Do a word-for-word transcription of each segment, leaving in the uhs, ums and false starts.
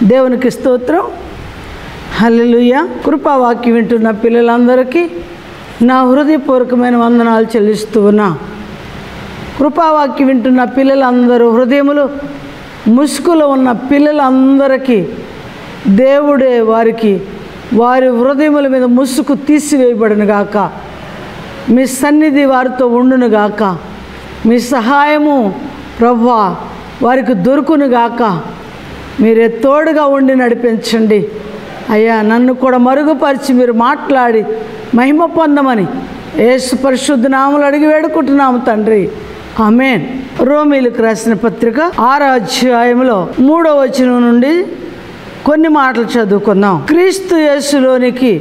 దేవునికి స్తోత్రం. హల్లెలూయా. కృపావాక్యం వింటున్న పిల్లలందరికీ నా హృదయపూర్వకమైన వందనాలు చెల్లిస్తూ ఉన్నా. కృపావాక్యం వింటున్న పిల్లలందరూ హృదయములు ముసుగులో ఉన్న పిల్లలందరికీ దేవుడే వారికి వారి హృదయముల మీద ముసుగు తీసివేయబడును గాక. మీ సన్నిధి వారితో ఉండును గాక. మీ సహాయము ప్రభువా వారికి దొరుకును గాక. మీరే తోడుగా ఉండి నడిపించండి అయ్యా. నన్ను కూడా మరుగుపరిచి మీరు మాట్లాడి మహిమ పొందమని యేసు పరిశుద్ధ నామములో అడిగి వేడుకుంటున్నాము తండ్రి. ఆమేన్. రోమీయులకు రాసిన పత్రిక ఆరో అధ్యాయంలో మూడో వచనం నుండి కొన్ని మాటలు చదువుకుందాం. క్రీస్తు యేసులోనికి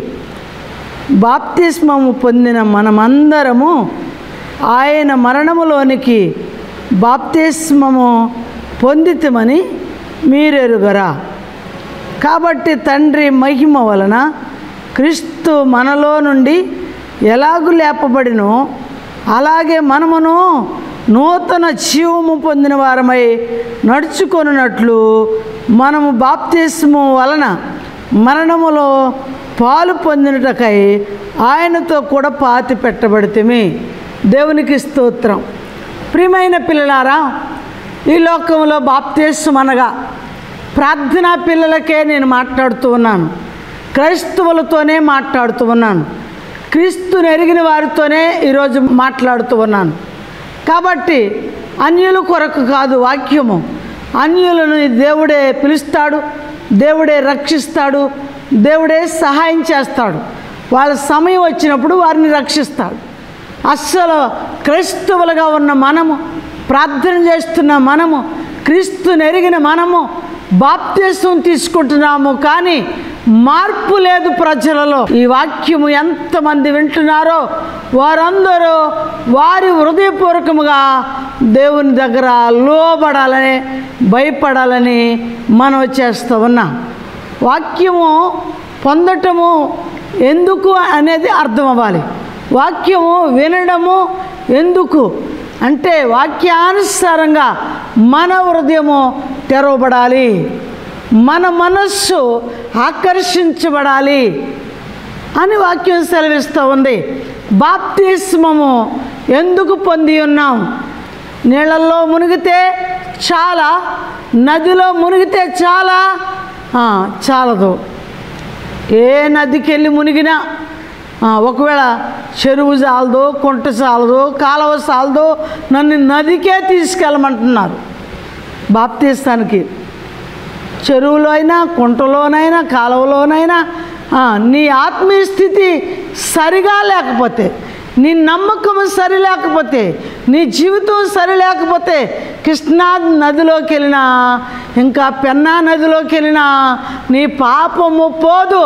బాప్తిస్మము పొందిన మనమందరము ఆయన మరణములోనికి బాప్తిస్మము పొందితమని మీరెరుగరా. కాబట్టి తండ్రి మహిమ వలన క్రీస్తు మనలో నుండి ఎలాగూ లేపబడినో అలాగే మనమును నూతన జీవము పొందిన వారమై నడుచుకొనున్నట్లు మనము బాప్తిస్మము వలన మరణములో పాలు పొందినటకై ఆయనతో కూడా పాతి పెట్టబడితిమి. దేవునికి స్తోత్రం. ప్రియమైన పిల్లలారా, ఈ లోకంలో బాప్తిస్మం అనగా ప్రార్థనా పిల్లలకే నేను మాట్లాడుతూ ఉన్నాను. క్రైస్తవులతోనే మాట్లాడుతూ ఉన్నాను. క్రీస్తుని ఎరిగిన వారితోనే ఈరోజు మాట్లాడుతూ ఉన్నాను. కాబట్టి అన్యుల కొరకు కాదు వాక్యము. అన్యులను దేవుడే పిలుస్తాడు, దేవుడే రక్షిస్తాడు, దేవుడే సహాయం చేస్తాడు. వాళ్ళ సమయం వచ్చినప్పుడు వారిని రక్షిస్తాడు. అస్సలు క్రైస్తవులుగా ఉన్న మనము, ప్రార్థన చేస్తున్న మనము, క్రీస్తుని ఎరిగిన మనము బాప్తిస్మం తీసుకుంటున్నాము, కానీ మార్పు లేదు ప్రజలలో. ఈ వాక్యము ఎంతమంది వింటున్నారో వారందరూ వారి హృదయపూర్వకముగా దేవుని దగ్గర లోబడాలని, భయపడాలని మనం చేస్తూ ఉన్నాం. వాక్యము పొందటము ఎందుకు అనేది అర్థం అవ్వాలి. వాక్యము వినడము ఎందుకు అంటే వాక్యానుసారంగా మన హృదయము తెరవబడాలి, మన మనస్సు ఆకర్షించబడాలి అని వాక్యం సెలవిస్తూ ఉంది. బాప్తిస్మము ఎందుకు పొంది ఉన్నాం? నీళ్ళల్లో మునిగితే చాలా, నదిలో మునిగితే చాలా చాలదు. ఏ నదికి వెళ్ళి మునిగినా ఒకవేళ చెరువు చాలదు, కుంట చాలదు, కాలువ చాలదు, నన్ను నదికే తీసుకెళ్ళమంటున్నారు బాప్తిస్తానికి. చెరువులో అయినా, కుంటలోనైనా, కాలువలోనైనా నీ ఆత్మీయ స్థితి సరిగా లేకపోతే, నీ నమ్మకం సరి లేకపోతే, నీ జీవితం సరి లేకపోతే కృష్ణా నదిలోకి వెళ్ళినా, ఇంకా పెన్నా నదిలోకి వెళ్ళినా నీ పాపము పోదు.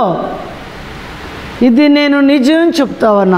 ఇది నేను నిజం చెప్తా ఉన్నా.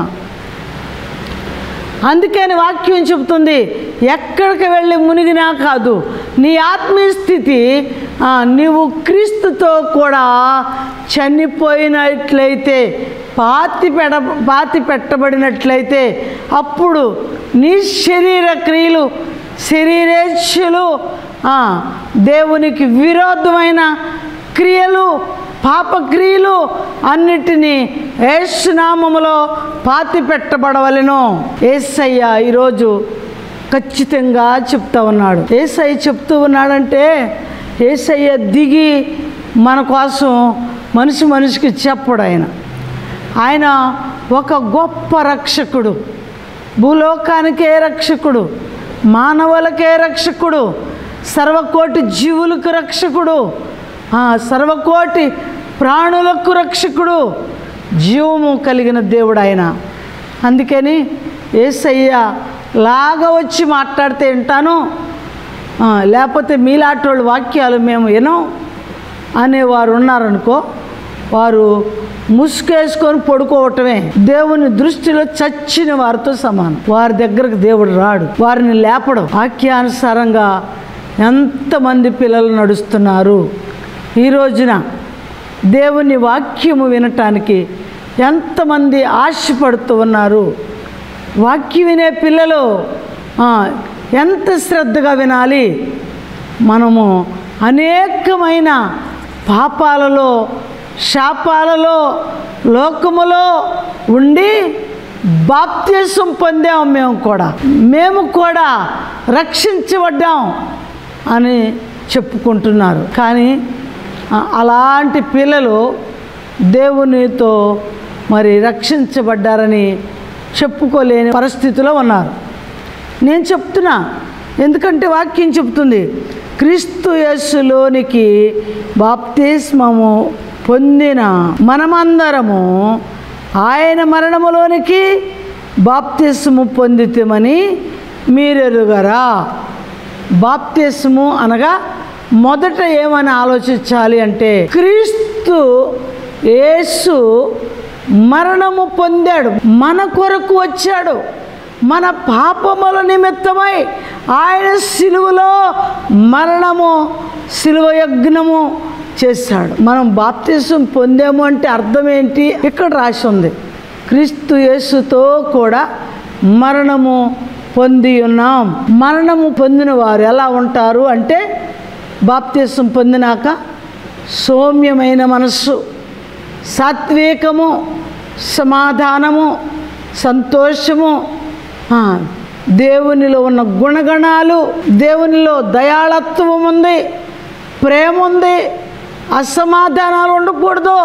అందుకని వాక్యం చెప్తుంది, ఎక్కడికి వెళ్ళి మునిగినా కాదు, నీ ఆత్మీయ స్థితి నీవు క్రీస్తుతో కూడా చనిపోయినట్లయితే, పాతి పెడ పాతి పెట్టబడినట్లయితే అప్పుడు నీ శరీర క్రియలు, శరీరేచ్ఛలు, దేవునికి విరోధమైన క్రియలు, పాపక్రియలు అన్నిటినీ యేసు నామములో పాతి పెట్టబడవలెను. యేసయ్య ఈరోజు ఖచ్చితంగా చెప్తా ఉన్నాడు. యేసయ్య చెప్తూ ఉన్నాడంటే యేసయ్య దిగి మన కోసం మనిషి మనిషికి చెప్పడు. ఆయన ఆయన ఒక గొప్ప రక్షకుడు, భూలోకానికే రక్షకుడు, మానవులకే రక్షకుడు, సర్వకోటి జీవులకు రక్షకుడు, సర్వకోటి ప్రాణులకు రక్షకుడు, జీవము కలిగిన దేవుడు ఆయన. అందుకని యేసయ్య లాగా వచ్చి మాట్లాడితే వింటాను, లేకపోతే మీలాంటి వాక్యాలు మేము వినం అనేవారు ఉన్నారనుకో, వారు ముసుకేసుకొని పడుకోవటమే. దేవుని దృష్టిలో చచ్చిన వారితో సమానం. వారి దగ్గరకు దేవుడు రాడు, వారిని లేపడం. వాక్యానుసారంగా ఎంతమంది పిల్లలు నడుస్తున్నారు ఈ రోజున? దేవుని వాక్యము వినటానికి ఎంతమంది ఆశపడుతూ ఉన్నారు? వాక్యం వినే పిల్లలు ఎంత శ్రద్ధగా వినాలి. మనము అనేకమైన పాపాలలో శాపాలలో లోకములో ఉండి బాప్తిసం పొందాము. మేము కూడా మేము కూడా రక్షించబడ్డాం అని చెప్పుకుంటున్నారు. కానీ అలాంటి పిల్లలు దేవునితో మరి రక్షించబడ్డారని చెప్పుకోలేని పరిస్థితిలో ఉన్నారు. నేను చెప్తున్నా, ఎందుకంటే వాక్యం చెప్తుంది, క్రీస్తు యేసులోనికి బాప్తిస్మము పొందిన మనమందరము ఆయన మరణములోనికి బాప్తిస్ము పొందితమని మీరెరుగరా. బాప్తిస్ము అనగా మొదట ఏమని ఆలోచించాలి అంటే, క్రీస్తు యేసు మరణము పొందాడు, మన కొరకు వచ్చాడు, మన పాపముల నిమిత్తమై ఆయన సిలువలో మరణము సిలువ యజ్ఞము చేశాడు. మనం బాప్తిసం పొందాము అంటే అర్థం ఏంటి? ఇక్కడ రాసి ఉంది, క్రీస్తు యేసుతో కూడా మరణము పొంది ఉన్నాం. మరణము పొందిన వారు ఎలా ఉంటారు అంటే, బాప్తిసం పొందినాక సౌమ్యమైన మనస్సు, సాత్వికము, సమాధానము, సంతోషము, దేవునిలో ఉన్న గుణగణాలు, దేవునిలో దయాళత్వం ఉంది, ప్రేమ ఉంది, అసమాధానాలు ఉండకూడదు,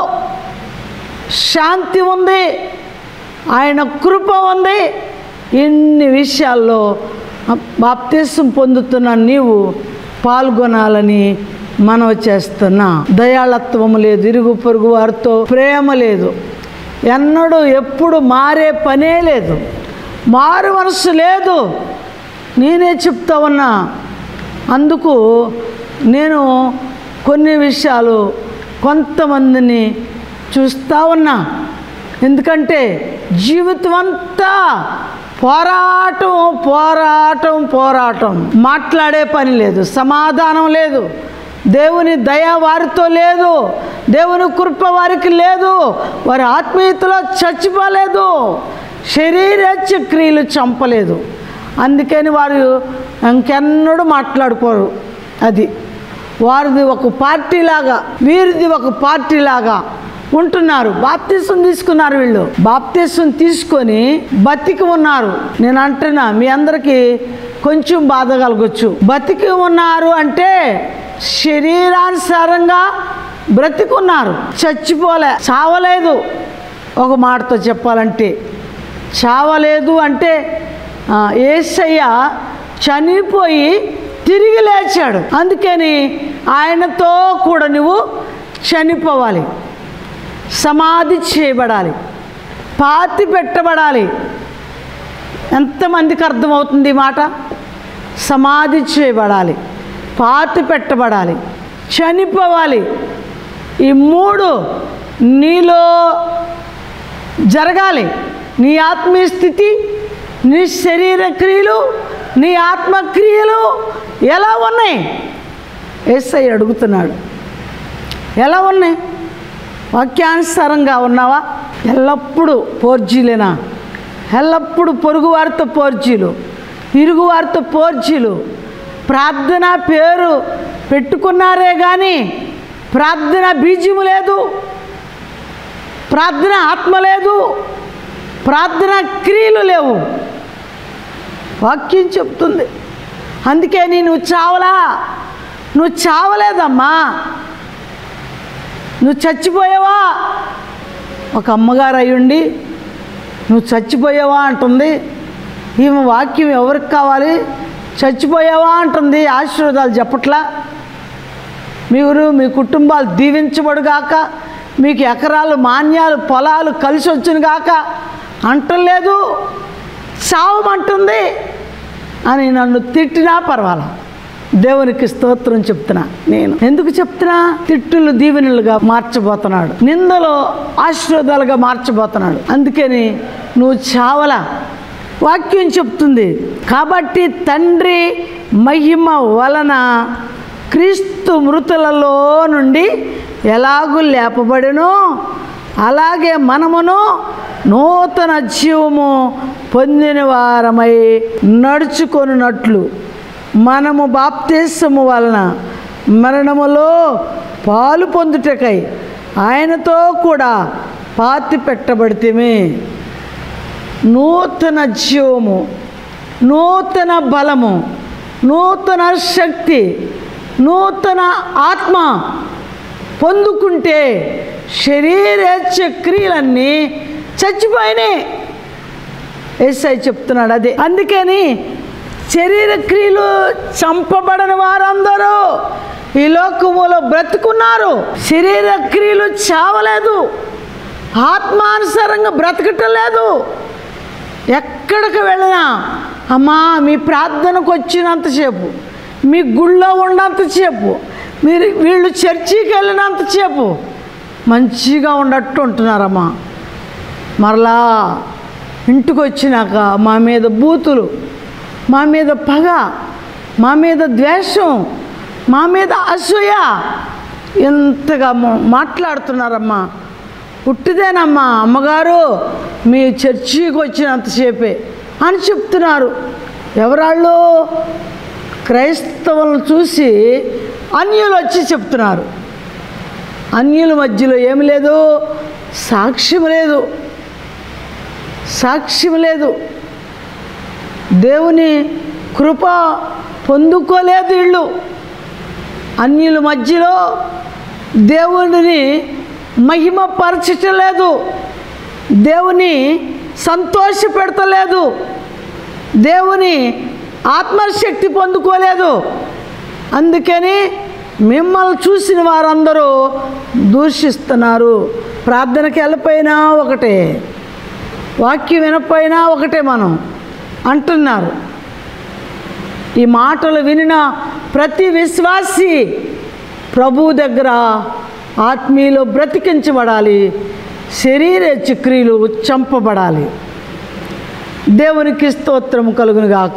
శాంతి ఉంది, ఆయన కృప ఉంది. ఇన్ని విషయాల్లో బాప్తిసం పొందుతున్న నీవు పాల్గొనాలని మనవి చేస్తున్నా. దయాళత్వము లేదు, ఇరుగు పొరుగు వారితో ప్రేమ లేదు, ఎన్నడూ ఎప్పుడు మారే పనే లేదు, మారు మనసు లేదు. నేనే చెప్తా ఉన్నా. అందుకు నేను కొన్ని విషయాలు కొంతమందిని చూస్తూ ఉన్నా. ఎందుకంటే జీవితం అంతా పోరాటం పోరాటం పోరాటం, మాట్లాడే పని లేదు, సమాధానం లేదు, దేవుని దయ వారితో లేదు, దేవుని కృప వారికి లేదు, వారి ఆత్మీయతలో చచ్చిపోలేదు, శరీరేచ్ఛ క్రియలు చంపలేదు. అందుకని వారు ఇంకెన్నడూ మాట్లాడుకోరు. అది వారిది ఒక పార్టీలాగా, వీరిది ఒక పార్టీలాగా ఉంటున్నారు. బాప్తిసం తీసుకున్నారు, వీళ్ళు బాప్తిసం తీసుకొని బతికి ఉన్నారు. నేను అంటున్నా, మీ అందరికీ కొంచెం బాధ కలగొచ్చు. బతికి ఉన్నారు అంటే శరీరానుసారంగా బ్రతికున్నారు, చచ్చిపోలే, చావలేదు. ఒక మాటతో చెప్పాలంటే చావలేదు అంటే యేసయ్య చనిపోయి తిరిగి లేచాడు. అందుకని ఆయనతో కూడా నువ్వు చనిపోవాలి, సమాధి చేయబడాలి, పాతి పెట్టబడాలి. ఎంతమందికి అర్థమవుతుంది ఈ మాట? సమాధి చేయబడాలి, పాతి పెట్టబడాలి, చనిపోవాలి. ఈ మూడు నీలో జరగాలి. నీ ఆత్మీయ స్థితి, నీ శరీర క్రియలు, నీ ఆత్మక్రియలు ఎలా ఉన్నాయి? యేసయ్య అడుగుతున్నాడు, ఎలా ఉన్నాయి? వాక్యానుసారంగా ఉన్నావా? ఎల్లప్పుడూ పోర్జీలేనా? ఎల్లప్పుడూ పొరుగువారితో పోర్జీలు, ఇరుగువారితో పోర్జీలు. ప్రార్థన పేరు పెట్టుకున్నారే కానీ ప్రార్థన బీజము లేదు, ప్రార్థన ఆత్మ లేదు, ప్రార్థన క్రియలు లేవు. వాక్యం చెప్తుంది. అందుకే నేను చావలా, నువ్వు చావలేదమ్మా, నువ్వు చచ్చిపోయావా? ఒక అమ్మగారు అయ్యుండి నువ్వు చచ్చిపోయావా అంటుంది. ఈమె వాక్యం ఎవరికి కావాలి? చచ్చిపోయావా అంటుంది. ఆశీర్వాదాలు చెప్పట్లా? మీరు మీ కుటుంబాలు దీవించబడుగాక, మీకు ఎకరాలు మాన్యాలు పొలాలు కలిసి వచ్చునుగాక అంటలేదు, చావమంటుంది అని నన్ను తిట్టినా పర్వాలా. దేవునికి స్తోత్రం చెప్తున్నా. నేను ఎందుకు చెప్తున్నా? తిట్టులు దీవెనలుగా మార్చబోతున్నాడు, నిందలు ఆశీర్వాదాలుగా మార్చబోతున్నాడు. అందుకని నువ్వు చావలా. వాక్యం చెప్తుంది. కాబట్టి తండ్రి మహిమ వలన క్రీస్తు మృతులలో నుండి ఎలాగూ లేపబడెనో అలాగే మనమును నూతన జీవము పొందిన వారమై నడుచుకొనున్నట్లు మనము బాప్తిసము వలన మరణములో పాలు పొందుటకై ఆయనతో కూడా పాతి పెట్టబడితిమి. నూతన జీవము, నూతన బలము, నూతన శక్తి, నూతన ఆత్మ పొందుకుంటే శరీరేచ్ఛ క్రియలన్నీ చచ్చిపోయినాయి. యేసయ్య చెప్తున్నాడు అదే. అందుకని శరీర క్రియలు చంపబడని వారందరూ ఈ లోకములో బ్రతుకున్నారు. శరీర క్రియలు చావలేదు, ఆత్మానుసారంగా బ్రతకటం లేదు. ఎక్కడికి వెళ్ళినా అమ్మా మీ ప్రార్థనకు వచ్చినంతసేపు, మీ గుళ్ళో ఉన్నంతసేపు, మీరు వీళ్ళు చర్చికి వెళ్ళినంతసేపు మంచిగా ఉండట్టు ఉంటున్నారమ్మా. మరలా ఇంటికి వచ్చినాక మా మీద బూతులు, మా మీద పగ, మా మీద ద్వేషం, మా మీద అసూయ ఎంతగా మాట్లాడుతున్నారమ్మా. పుట్టిదేనమ్మా అమ్మగారు మీ చర్చికి వచ్చినంతసేపే అని చెప్తున్నారు. ఎవరాళ్ళు? క్రైస్తవులను చూసి అన్యులు వచ్చి చెప్తున్నారు. అన్యుల మధ్యలో ఏమి లేదు, సాక్ష్యం లేదు, సాక్ష్యం లేదు. దేవుని కృప పొందుకోలేదు వీళ్ళు. అన్యుల మధ్యలో దేవుడిని మహిమపరచలేదు, దేవుని సంతోషపెడతలేదు, దేవుని ఆత్మశక్తి పొందుకోలేదు. అందుకని మిమ్మల్ని చూసిన వారందరూ దూషిస్తున్నారు. ప్రార్థనకి వెళ్ళిపోయినా ఒకటే, వాక్యం వినపోయినా ఒకటే మనం అంటున్నారు. ఈ మాటలు వినిన ప్రతి విశ్వాసి ప్రభువు దగ్గర ఆత్మీయులు బ్రతికించబడాలి, శరీర క్రియలు చంపబడాలి. దేవునికి స్తోత్రం కలుగును గాక.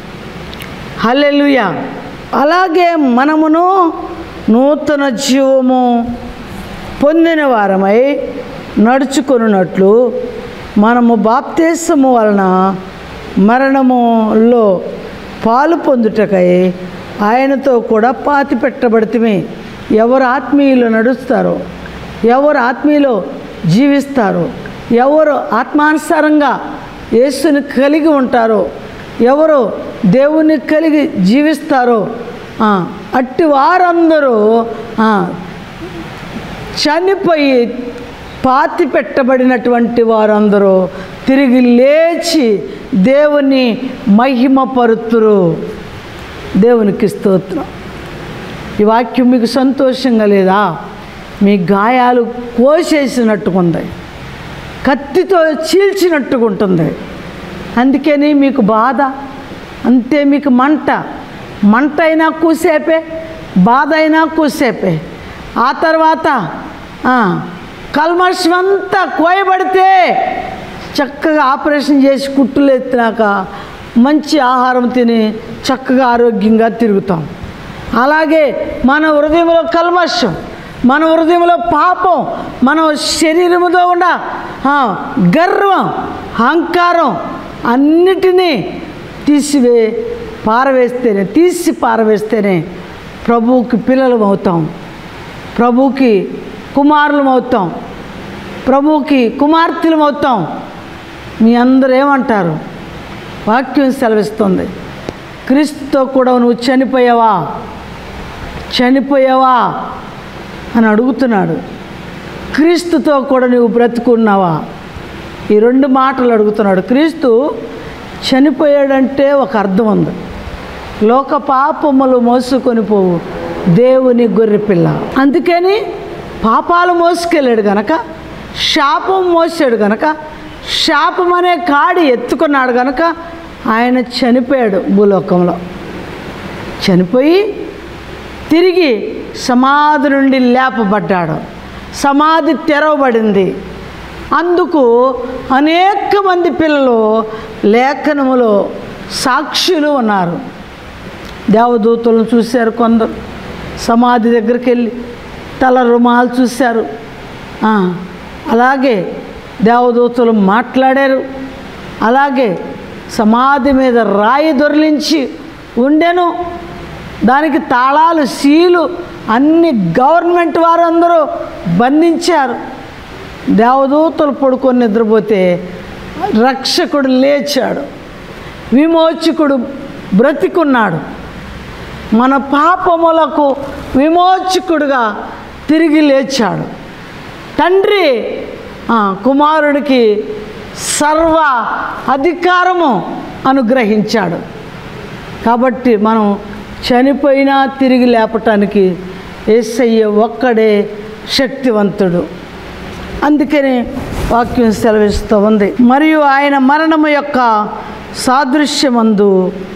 హల్లెలూయా. అలాగే మనమును నూతన జీవము పొందిన వారమై నడుచుకొనున్నట్లు మనము బాప్తిసము వలన మరణములో పాలు పొందుటకై ఆయనతో కూడా పాతి పెట్టబడితిమి. ఎవరు ఆత్మీయులు నడుస్తారో, ఎవరు ఆత్మీయులు జీవిస్తారో, ఎవరు ఆత్మానుసారంగా యేసుని కలిగి ఉంటారో, ఎవరు దేవుని కలిగి జీవిస్తారో అట్టి వారందరూ చనిపోయి పాతి పెట్టబడినటువంటి వారందరూ తిరిగి లేచి దేవుని మహిమపరుతురు. దేవునికి స్తోత్రం. ఈ వాక్యం మీకు సంతోషంగా లేదా? మీ గాయాలు కోసేసినట్టుకుంది, కత్తితో చీల్చినట్టుగా ఉంటుంది. అందుకని మీకు బాధ, అంతే మీకు మంట. మంట అయినా కూసేపే, బాధ అయినా కూసేపే. ఆ తర్వాత కల్మషం అంతా కోయబడితే చక్కగా ఆపరేషన్ చేసి కుట్టులు ఎత్తినాక మంచి ఆహారం తిని చక్కగా ఆరోగ్యంగా తిరుగుతాం. అలాగే మన హృదయంలో కల్మషం, మన హృదయంలో పాపం, మన శరీరముతో ఉన్న గర్వం, అహంకారం అన్నిటినీ తీసివే పారవేస్తేనే తీసి పారవేస్తేనే ప్రభువుకి పిల్లలం అవుతాం, ప్రభువుకి కుమారులం అవుతాం, ప్రభువుకి కుమార్తెలం అవుతాం. మీ అందరూ ఏమంటారు? వాక్యం సెలవిస్తుంది, క్రీస్తుతో కూడా నువ్వు చనిపోయావా చనిపోయావా అని అడుగుతున్నాడు. క్రీస్తుతో కూడా నువ్వు బ్రతుకున్నావా? ఈ రెండు మాటలు అడుగుతున్నాడు. క్రీస్తు చనిపోయాడంటే ఒక అర్థం ఉంది. లోక పాపములు మోసుకొని పోవు దేవుని గొర్రెపిల్ల. అందుకని పాపాలు మోసుకెళ్ళాడు గనక, శాపం మోసాడు గనక, శాపం అనే కాడి ఎత్తుకున్నాడు గనక ఆయన చనిపోయాడు భూలోకంలో. చనిపోయి తిరిగి సమాధి నుండి లేపబడ్డాడు. సమాధి తెరవబడింది. అందుకు అనేక మంది పిల్లలు లేఖనములో సాక్షులు ఉన్నారు. దేవదూతలను చూశారు, కొందరు సమాధి దగ్గరికి వెళ్ళి తల రుమాలు చూశారు. అలాగే దేవదూతలు మాట్లాడారు. అలాగే సమాధి మీద రాయి దొర్లించి ఉండెను. దానికి తాళాలు, సీలు అన్ని గవర్నమెంట్ వారందరూ బంధించారు. దేవదూతలు పడుకొని నిద్రపోతే రక్షకుడు లేచాడు, విమోచకుడు బ్రతికున్నాడు. మన పాపములకు విమోచకుడుగా తిరిగి లేచాడు. తండ్రి కుమారుడికి సర్వ అధికారము అనుగ్రహించాడు. కాబట్టి మనం చనిపోయినా తిరిగి లేపటానికి యేసయ్య ఒక్కడే శక్తివంతుడు. అందుకని వాక్యం సెలవిస్తూ ఉంది. మరియు ఆయన మరణము యొక్క సాదృశ్యమందు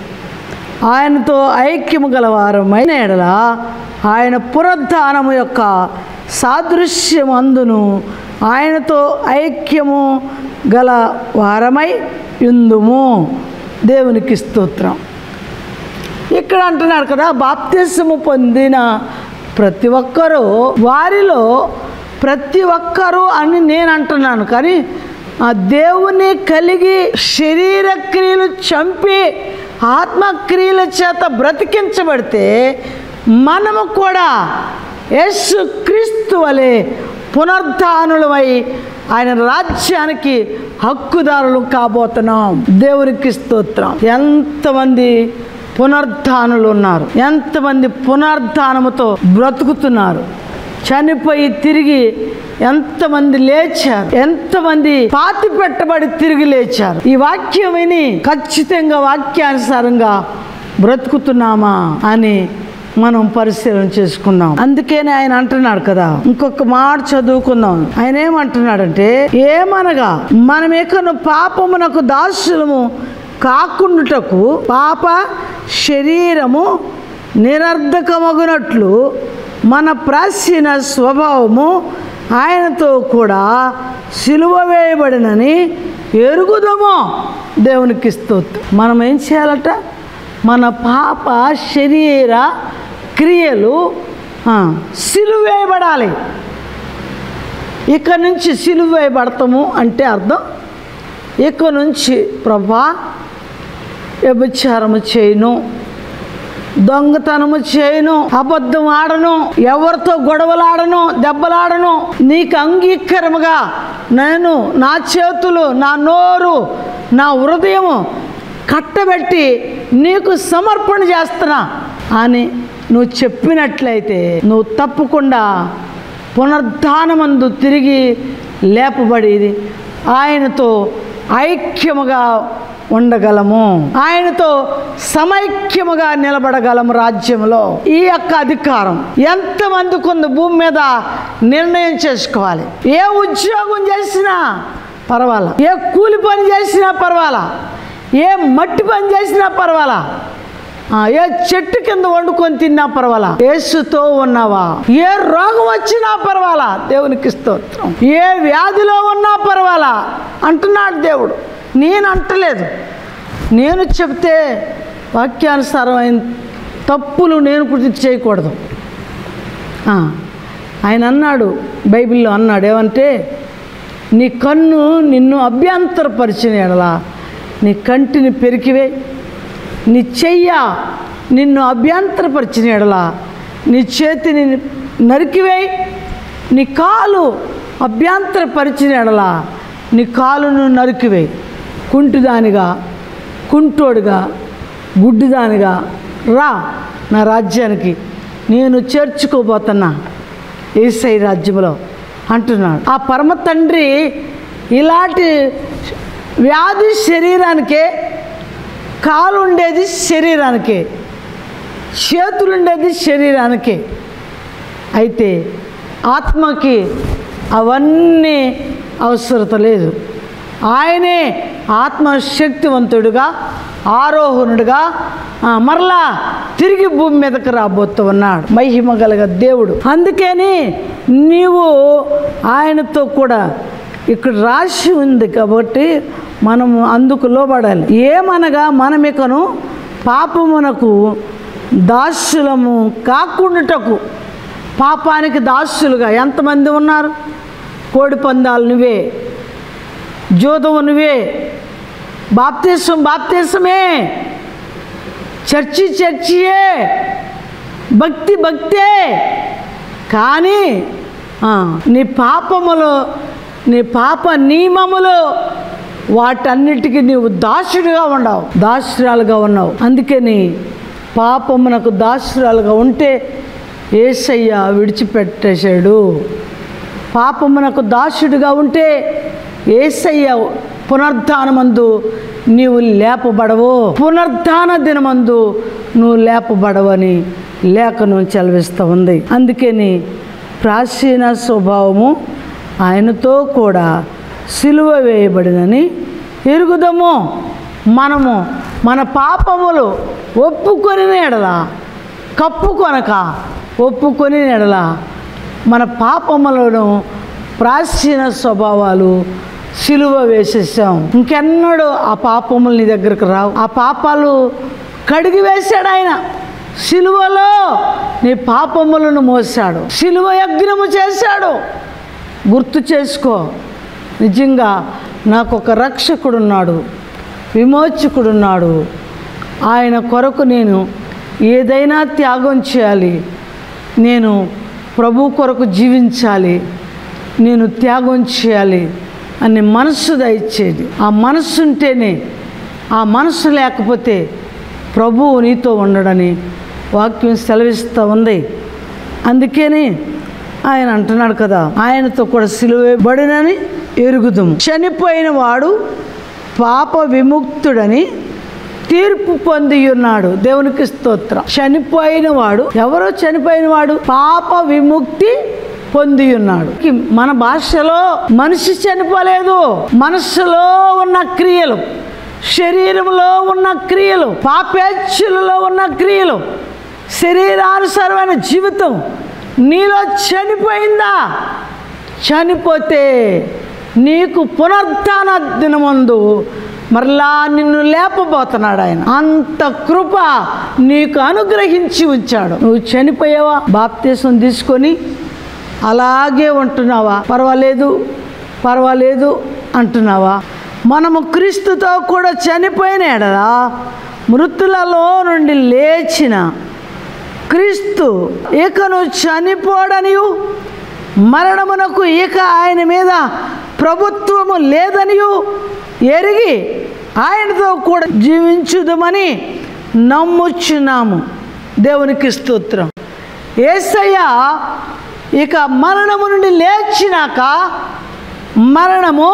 ఆయనతో ఐక్యము గలవారమైన ఎడల ఆయన పునరుద్ధానము యొక్క సాదృశ్యమందును ఆయనతో ఐక్యము గల వారమై యుందుము. దేవునికి స్తోత్రం. ఇక్కడ అంటున్నాడు కదా, బాప్తిసము పొందిన ప్రతి ఒక్కరూ, వారిలో ప్రతి ఒక్కరూ అని నేను అంటున్నాను. కానీ ఆ దేవుని కలిగి శరీర క్రియలు చంపి ఆత్మక్రియల చేత బ్రతికించబడితే మనము కూడా యేసు క్రీస్తు వలె పునరుద్ధానులమై ఆయన రాజ్యానికి హక్కుదారులు కాబోతున్నాం. దేవునికి స్తోత్రం. ఎంతమంది పునరుద్ధానులు ఉన్నారు, ఎంతమంది పునరుద్ధానముతో బ్రతుకుతున్నారు, చనిపోయి తిరిగి ఎంతమంది లేచారు, ఎంతమంది పాతి పెట్టబడి తిరిగి లేచారు. ఈ వాక్యం విని ఖచ్చితంగా వాక్యానుసారంగా బ్రతుకుతున్నామా అని మనం పరిశీలన చేసుకున్నాం. అందుకని ఆయన అంటున్నాడు కదా, ఇంకొక మాట చదువుకుందాం. ఆయన ఏమంటున్నాడంటే, ఏమనగా మనమేకను పాపమునకు దాసులము కాకుండుటకు పాప శరీరము నిరర్ధకమగునట్లు మన ప్రాచీన స్వభావము ఆయనతో కూడా సిలువ వేయబడినని ఎరుగుదము. దేవునికి స్తోత్రం. మనం ఏం చేయాలట? మన పాప శరీర క్రియలు సిలువ వేయబడాలి. ఇక నుంచి సిలువ వేయబడతాము అంటే అర్థం, ఇక నుంచి ప్రభా వ్యభిచారము చేయను, దొంగతనము చేయను, అబద్ధం ఆడను, ఎవరితో గొడవలాడను, దెబ్బలాడను, నీకు అంగీకారముగా నేను నా చేతులు, నా నోరు, నా హృదయము కట్టబెట్టి నీకు సమర్పణ చేస్తున్నా అని నువ్వు చెప్పినట్లయితే నువ్వు తప్పకుండా పునరుద్ధానమందు తిరిగి లేపబడి ఆయనతో ఐక్యముగా ఉండగలము, ఆయనతో సమైక్యముగా నిలబడగలము రాజ్యంలో. ఈ యొక్క అధికారం ఎంతమందికి ఉంది భూమి మీద నిర్ణయం చేసుకోవాలి. ఏ ఉద్యోగం చేసినా పర్వాలా, ఏ కూలి పని చేసినా పర్వాలా, ఏ మట్టి పని చేసినా పర్వాలా, ఏ చెట్టు కింద వండుకొని తిన్నా పర్వాలా, యేసుతో ఉన్నావా, ఏ రోగం వచ్చినా పర్వాలా, దేవునికి స్తోత్రం, ఏ వ్యాధిలో ఉన్నా పర్వాలా అంటున్నాడు దేవుడు. నేను అంటలేదు, నేను చెప్తే వాక్యానుసారమైన తప్పులు నేను గుర్తు చేయకూడదు. ఆయన అన్నాడు, బైబిల్లో అన్నాడు ఏమంటే, నీ కన్ను నిన్ను అభ్యంతరపరిచిన ఎడల నీ కంటిని పెరికివే, నీ చెయ్య నిన్ను అభ్యంతరపరిచిన ఎడల నీ చేతిని నరికివేయి, నీ కాలు అభ్యంతరపరిచిన ఎడల నీ కాలును నరికివేయి. కుంటిదానిగా, కుంటోడుగా, గుడ్డిదానిగా రా నా రాజ్యానికి, నేను చేర్చుకోబోతున్నా యేసయ్య రాజ్యంలో అంటున్నాడు. ఆ పరమ తండ్రి ఇలాంటి వ్యాధి శరీరానికే, కాలు ఉండేది శరీరానికే, చేతులుండేది శరీరానికే, అయితే ఆత్మకి అవన్నీ అవసరత లేదు. ఆయనే ఆత్మశక్తివంతుడుగా, ఆరోహణుడుగా మరలా తిరిగి భూమి మీదకి రాబోతూ ఉన్నాడు, మహిమ గలగ దేవుడు. అందుకని నీవు ఆయనతో కూడా ఇక్కడ రాసి ఉంది కాబట్టి మనము అందుకు లోబడాలి. ఏమనగా మనమికను పాపమునకు దాసులము కాకుండాటకు, పాపానికి దాసులుగా ఎంతమంది ఉన్నారు? కోడి పందాలు నువ్వే, జోదము నువ్వే, బాప్తిసం బాప్తిసమే, చర్చి చర్చియే, భక్తి భక్తే, కానీ నీ పాపములు, నీ పాప నియమములు వాటన్నిటికీ నీవు దాసుడిగా ఉండవు, దాసురాలుగా ఉన్నావు. అందుకని పాపమునకు దాసురాలుగా ఉంటే యేసయ్య విడిచిపెట్టేశాడు. పాపమునకు దాసుడిగా ఉంటే యేసయ్య పునరుద్ధానమందు నీవు లేపబడవు, పునరుద్ధాన దినమందు నువ్వు లేపబడవని లేఖనం చదివిస్తూ ఉంది. అందుకని ప్రాచీన స్వభావము ఆయనతో కూడా సిలువ వేయబడినని ఎరుగుదము. మనము మన పాపములు ఒప్పుకొని ఎడల, కప్పుకొనక ఒప్పుకొని ఎడల మన పాపములను, ప్రాచీన స్వభావాలు సిలువ వేసేసాం. ఇంకెన్నడూ ఆ పాపములు నీ దగ్గరకు రావు. ఆ పాపాలు కడిగి వేశాడు ఆయన. సిలువలో నీ పాపములను మోసాడు, సిలువ యజ్ఞము చేశాడు. గుర్తు చేసుకో, నిజంగా నాకు ఒక రక్షకుడున్నాడు, విమోచకుడున్నాడు. ఆయన కొరకు నేను ఏదైనా త్యాగం చేయాలి, నేను ప్రభు కొరకు జీవించాలి, నేను త్యాగం చేయాలి అనే మనస్సు దయచేది. ఆ మనస్సు ఉంటేనే, ఆ మనస్సు లేకపోతే ప్రభువు నీతో ఉండడని వాక్యం సెలవిస్తూ ఉంది. అందుకని ఆయన అంటున్నాడు కదా, ఆయనతో కూడా సిలువబడినని ఎరుగుదుము. చనిపోయిన వాడు పాప విముక్తుడని తీర్పు పొంది ఉన్నాడు. దేవునికి స్తోత్రం. చనిపోయిన వాడు, ఎవరో చనిపోయిన వాడు పాప విముక్తి పొంది ఉన్నాడు. మన భాషలో మనిషి చనిపోలేదు, మనస్సులో ఉన్న క్రియలు, శరీరంలో ఉన్న క్రియలు, పాపేచ్ఛలలో ఉన్న క్రియలు, శరీరానుసారమైన జీవితం నీలో చనిపోయిందా? చనిపోతే నీకు పునరుద్ధాన దినమందు మరలా నిన్ను లేపబోతున్నాడు ఆయన. అంత కృప నీకు అనుగ్రహించి ఉంచాడు. నువ్వు చనిపోయావా? బాప్తీసం తీసుకొని అలాగే ఉంటున్నావా? పర్వాలేదు పర్వాలేదు అంటున్నావా? మనము క్రీస్తుతో కూడా చనిపోయిన ఎడలా మృతులలో నుండి లేచిన క్రీస్తు ఇకను చనిపోడనియు మరణమునకు ఇక ఆయన మీద ప్రభుత్వము లేదనియు ఎరిగి ఆయనతో కూడా జీవించుదమని నమ్ముచున్నాము. దేవునికి స్తోత్రం. యేసయ్య ఇక మరణము నుండి లేచినాక మరణము,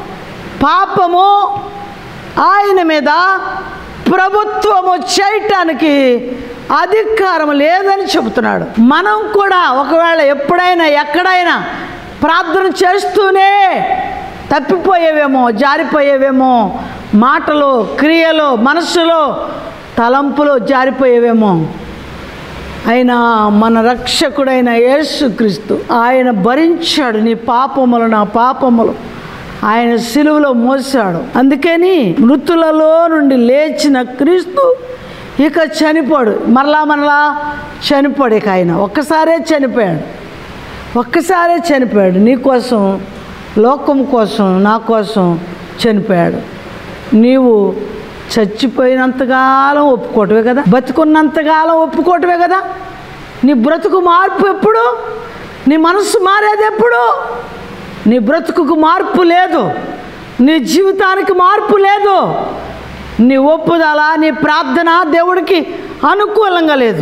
పాపము ఆయన మీద ప్రభుత్వము చేయటానికి అధికారం లేదని చెబుతున్నాడు. మనం కూడా ఒకవేళ ఎప్పుడైనా ఎక్కడైనా ప్రార్థన చేస్తూనే తప్పిపోయేవేమో, జారిపోయేవేమో, మాటలో, క్రియలో, మనస్సులో, తలంపులో జారిపోయేవేమో. అయినా మన రక్షకుడైన యేసుక్రీస్తు ఆయన భరించాడు నీ పాపములు, నా పాపములు ఆయన సిలువలో మోసాడు. అందుకని మృతులలో నుండి లేచిన క్రీస్తు ఇక చనిపోడు, మరలా మరలా చనిపోడు. ఇక ఆయన ఒక్కసారే చనిపోయాడు, ఒక్కసారే చనిపోయాడు. నీ కోసం, లోకం కోసం, నా కోసం చనిపోయాడు. నీవు చచ్చిపోయినంతకాలం ఒప్పుకోవటమే కదా, బతుకున్నంతకాలం ఒప్పుకోవటమే కదా. నీ బ్రతుకు మార్పు ఎప్పుడు? నీ మనసు మారేది ఎప్పుడు? నీ బ్రతుకుకు మార్పు లేదు, నీ జీవితానికి మార్పు లేదు, నీ ఒప్పుదల, నీ ప్రార్థన దేవుడికి అనుకూలంగా లేదు.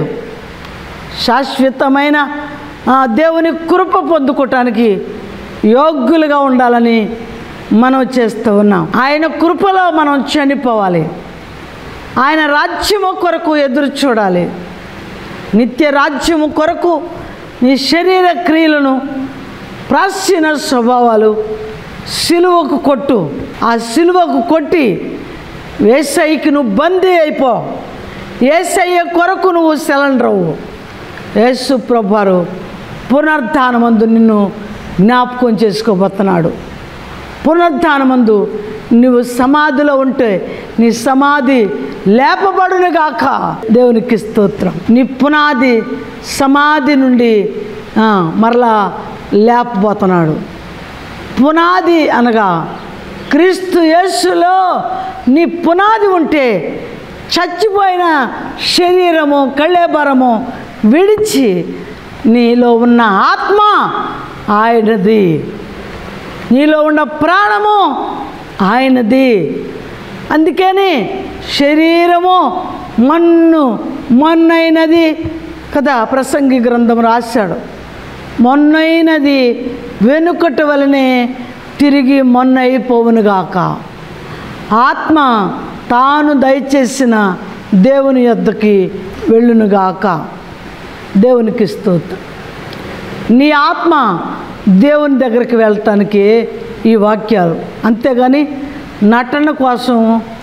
శాశ్వతమైన దేవుని కృప పొందుకోవటానికి యోగ్యులుగా ఉండాలని మనం చేస్తూ ఉన్నాం. ఆయన కృపలో మనం చనిపోవాలి, ఆయన రాజ్యము కొరకు ఎదురు చూడాలి. నిత్య రాజ్యము కొరకు నీ శరీర క్రియలను, ప్రాచీన స్వభావాలు సిలువకు కొట్టు. ఆ సిలువకు కొట్టి యేసయ్యకి నువ్వు బందీ అయిపో. యేసయ్య కొరకు నువ్వు సిలిండర్ అవ్వు. యేసు ప్రభువారు పునరుద్ధానమందు నిన్ను జ్ఞాపకం చేసుకోబోతున్నాడు. పునరుద్ధానమందు నువ్వు సమాధిలో ఉంటే నీ సమాధి లేపబడునుగాక. దేవునికి స్తోత్రం. నీ పునాది సమాధి నుండి మరలా లేపబోతున్నాడు. పునాది అనగా క్రీస్తు యేసులో నీ పునాది ఉంటే చచ్చిపోయిన శరీరము, కళేబరము విడిచి నీలో ఉన్న ఆత్మ ఆయనది, నీలో ఉన్న ప్రాణము ఆయనది. అందుకని శరీరము మన్ను మొన్నైనది కదా, ప్రసంగి గ్రంథం రాశాడు. మొన్నైనది వెనుకటి వలనే తిరిగి మొన్న అయిపోవునుగాక. ఆత్మ తాను దయచేసిన దేవుని యొద్దకి వెళ్ళునుగాక. దేవునికి స్తోత్రం. నీ ఆత్మ దేవుని దగ్గరికి వెళ్ళటానికి ఈ వాక్యాలు, అంతేగాని నటన కోసం,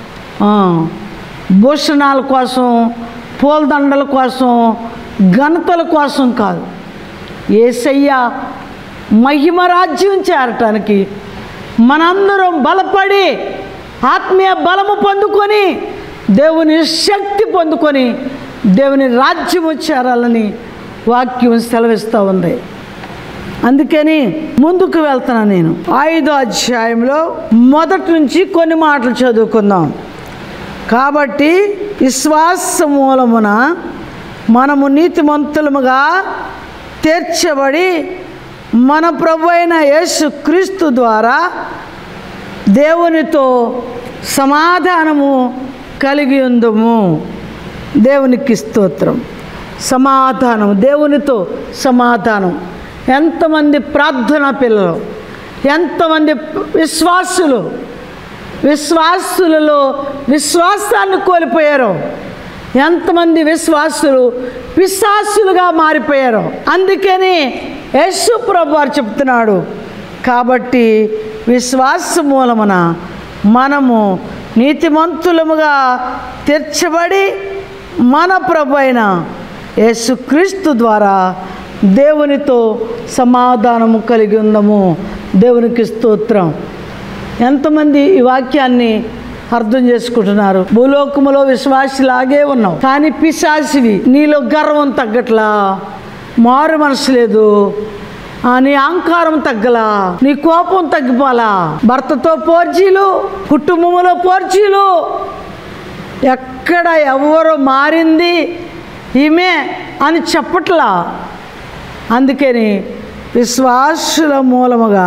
భూషణాల కోసం, పూలదండల కోసం, ఘనతల కోసం కాదు. యేసయ్య మహిమ రాజ్యం చేరటానికి మనందరం బలపడి ఆత్మీయ బలము పొందుకొని దేవుని శక్తి పొందుకొని దేవుని రాజ్యము చేరాలని వాక్యం సెలవిస్తూ ఉంది. అందుకని ముందుకు వెళ్తున్నా. నేను ఐదో అధ్యాయంలో మొదటి నుంచి కొన్ని మాటలు చదువుకుందాం. కాబట్టి విశ్వాస మూలమున మనము నీతిమంతులముగా తీర్చబడి మన ప్రభు అయిన యేసు క్రీస్తు ద్వారా దేవునితో సమాధానము కలిగి ఉందుము. దేవునికి స్తోత్రం. సమాధానం, దేవునితో సమాధానం. ఎంతమంది ప్రార్థనా పిల్లలు, ఎంతమంది విశ్వాసులు విశ్వాసులలో విశ్వాసాన్ని కోల్పోయారు, ఎంతమంది విశ్వాసులు పిశాసులుగా మారిపోయారు. అందుకని యేసు ప్రభు వారు చెప్తున్నాడు, కాబట్టి విశ్వాస మూలమున మనము నీతిమంతులముగా తీర్చబడి మన ప్రభు అయిన యేసుక్రీస్తు ద్వారా దేవునితో సమాధానము కలిగి ఉందము. దేవునికి స్తోత్రం. ఎంతమంది ఈ వాక్యాన్ని అర్థం చేసుకుంటున్నారు? భూలోకములో విశ్వాసిలాగే ఉన్నావు, కానీ పిశాసివి. నీలో గర్వం తగ్గట్లా, మారు మనసు లేదు, నీ అహంకారం తగ్గలా, నీ కోపం తగ్గిపోలా, భర్తతో పోర్చీలు, కుటుంబంలో పోర్చీలు, ఎక్కడ ఎవరు మారింది ఈమె అని చెప్పట్లా. అందుకని విశ్వాసుల మూలముగా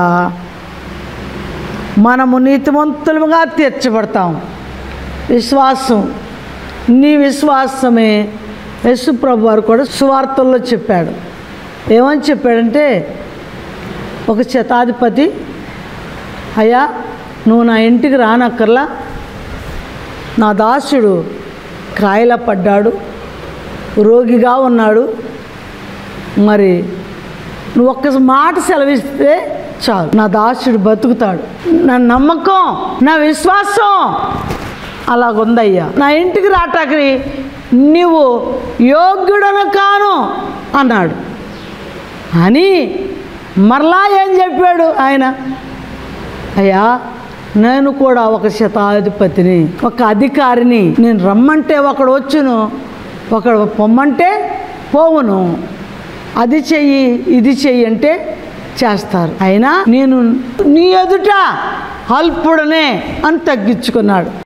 మనము నీతిమంతులుగా తీర్చబడతాం. విశ్వాసం, నీ విశ్వాసమే యేసు ప్రభు వారు కూడా సువార్తల్లో చెప్పాడు. ఏమని చెప్పాడంటే, ఒక శతాధిపతి, అయ్యా నువ్వు నా ఇంటికి రానక్కర్లా, నా దాసుడు కాయల పడ్డాడు, రోగిగా ఉన్నాడు, మరి నువ్వు ఒక్క మాట సెలవిస్తే చాలు, నా దాసుడు బతుకుతాడు. నా నమ్మకం, నా విశ్వాసం అలాగుందయ్యా, నా ఇంటికి రాటానికి నీవు యోగ్యుడను కాను అన్నాడు. అని మరలా ఏం చెప్పాడు ఆయన? అయ్యా నేను కూడా ఒక శతాధిపతిని, ఒక అధికారిని, నేను రమ్మంటే ఒకడు వచ్చును, ఒకడు పొమ్మంటే పోవును, అది చెయ్యి ఇది చెయ్యి అంటే చేస్తారు. అయినా నేను నీ ఎదుట అల్పుడనే అని తగ్గించుకున్నాడు.